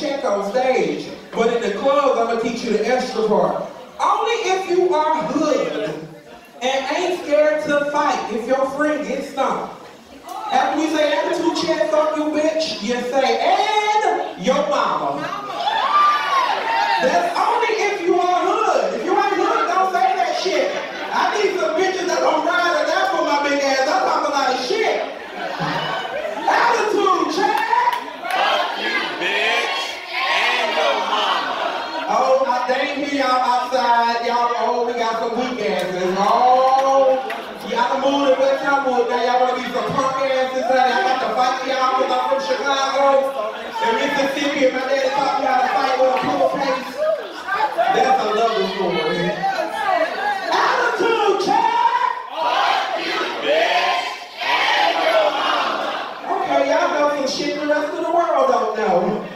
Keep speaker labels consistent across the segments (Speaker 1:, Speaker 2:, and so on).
Speaker 1: check on stage. But in the clubs, I'm gonna teach you the extra part. Only if you are hood and ain't scared to fight if your friend gets stomped. After we say attitude check, fuck you bitch, you say, and your mama. That's only if you are hood. If you ain't hood, don't say that shit. I need some bitches that don't ride or die for my big ass. I'm talking a lot of shit. Attitude check.
Speaker 2: Fuck you, bitch, and your mama.
Speaker 1: Oh, they ain't hear y'all outside. Y'all, we got some weak asses. Oh, y'all moved to West Hollywood. Now y'all want to be some punk asses. I got to fight for y'all because I'm from Chicago and Mississippi, and my daddy taught me how to fight with a pool pace. That's a lovely story. Attitude check!
Speaker 2: Fuck you, bitch, and your mama.
Speaker 1: Okay, y'all know some shit the rest of the world don't know.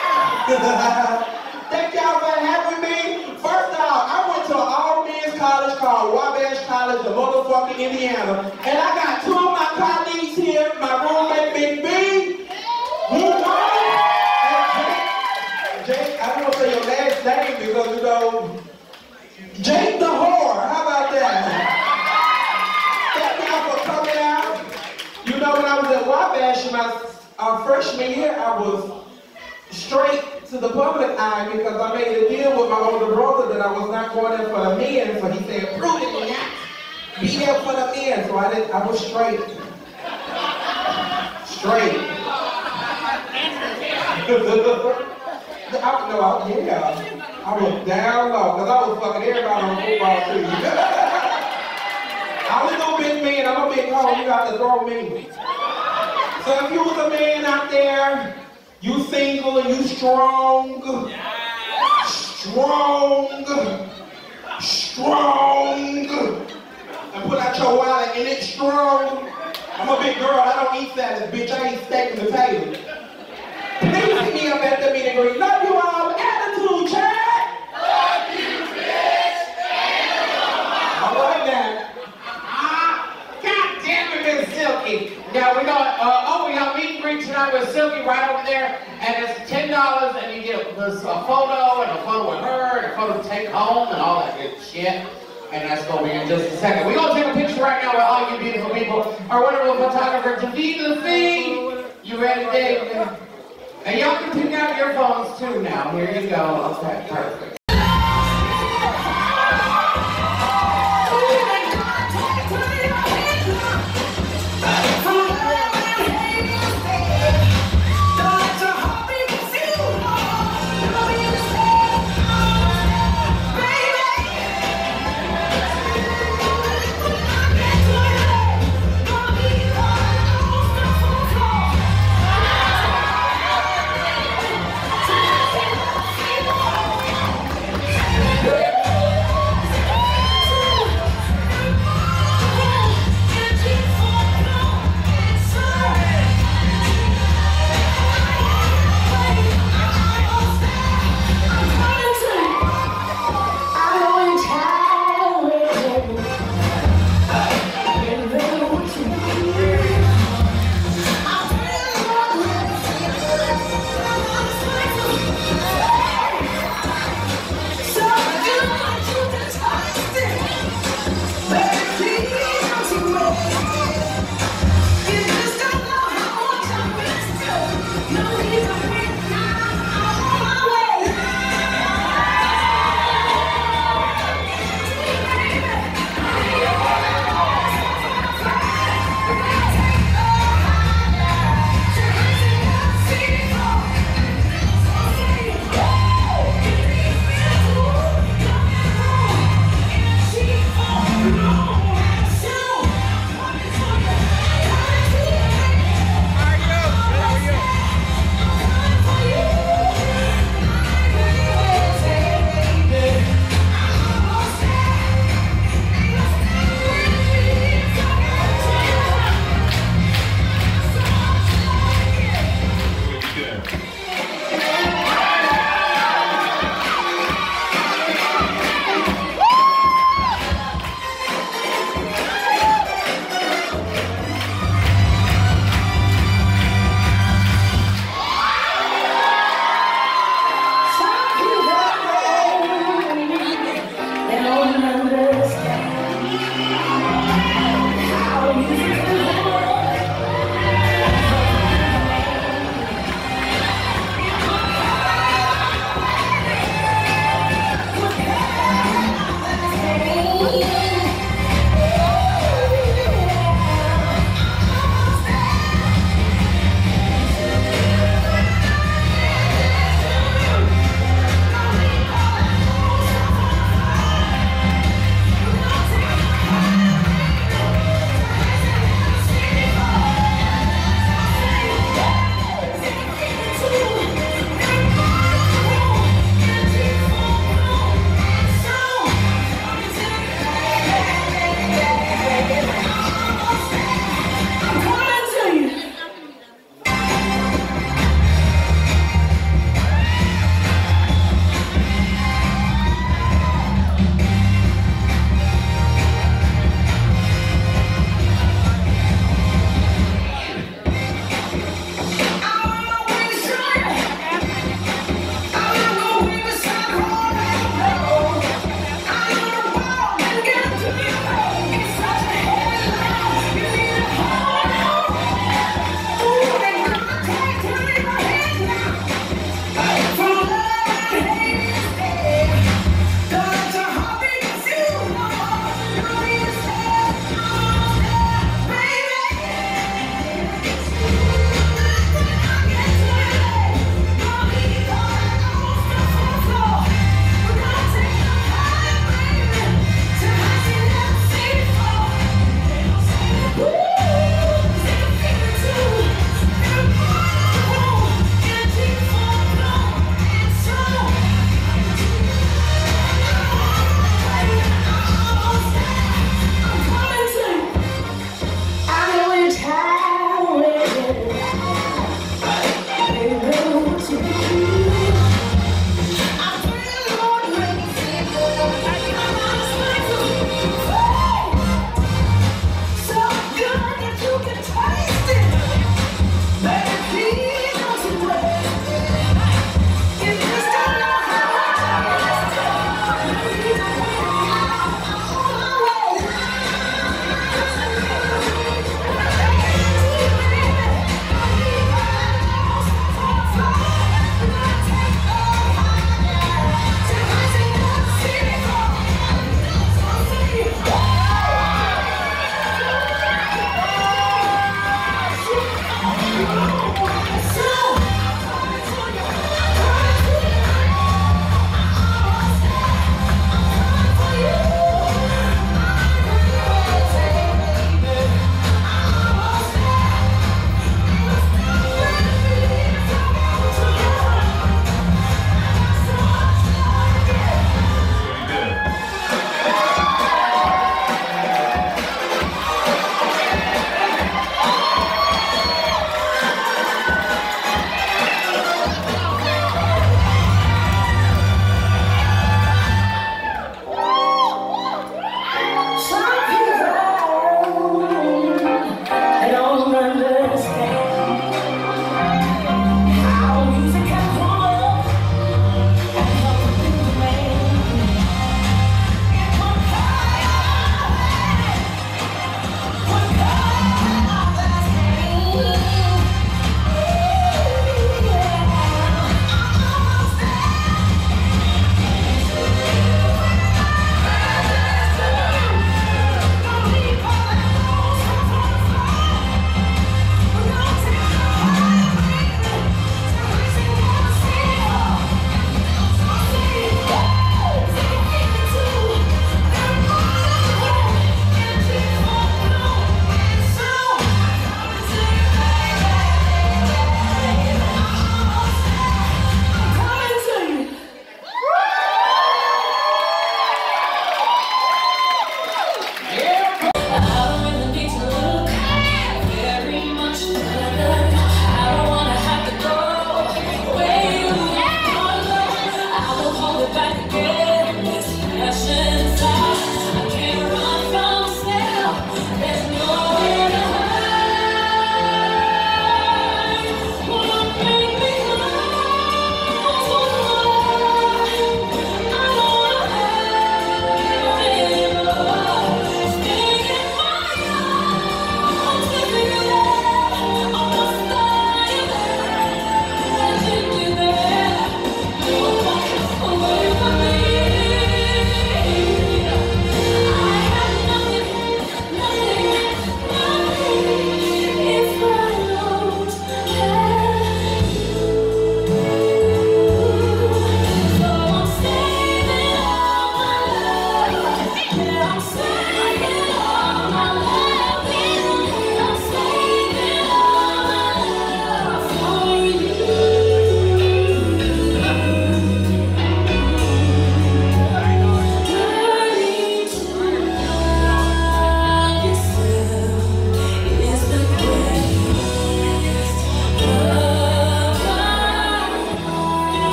Speaker 1: Thank y'all for having me. First off, I went to an all-men's college called Wabash College of motherfucking Indiana. And I got two of my colleagues here, my roommate Big B, and Jake, I don't want to say your last name because, you know, Jake the whore, how about that? Thank y'all for coming out. You know, when I was at Wabash in my freshman year, I was straight to the public eye because I made a deal with my older brother that I was not going there for the men, so he said, prove it or not. Be there for the men, so I was straight. Straight. I was down low, because I was fucking everybody on the football team. I was no big man, I'm a big hoe, you got to throw me. So if you was a man out there, you single and you strong, and put out your wallet and it's strong. I'm a big girl, I don't eat salads, bitch, I eat steak and potatoes. Please hit me up at the meet and greet. Love you all, attitude check.
Speaker 2: Fuck you, bitch, and your mama.
Speaker 1: All right now.
Speaker 3: God damn it, Miss Silky. Now we got meet and greet tonight with Silky right over there, and it's $10, and you get this photo and a photo with her and a photo to take home and all that good shit. And that's gonna be in just a second. We're gonna take a picture right now with all you beautiful people. Our wonderful photographer, Davina Fee. You ready, Dave? And y'all can pick out your phones too now. Here you go. Okay, perfect.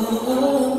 Speaker 4: ooh.